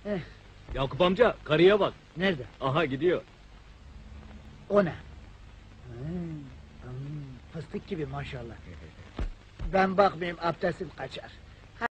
Eh, Yakup amca, karıya bak. nerede? Aha gidiyor. O ne? Fıstık gibi maşallah. Ben bakmayayım, abdestim kaçar.